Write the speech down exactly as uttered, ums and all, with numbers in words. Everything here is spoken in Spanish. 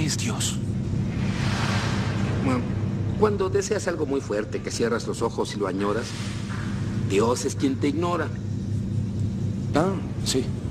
¿Qué es Dios? Bueno, cuando deseas algo muy fuerte, que cierras los ojos y lo añoras, Dios es quien te ignora. Ah, sí.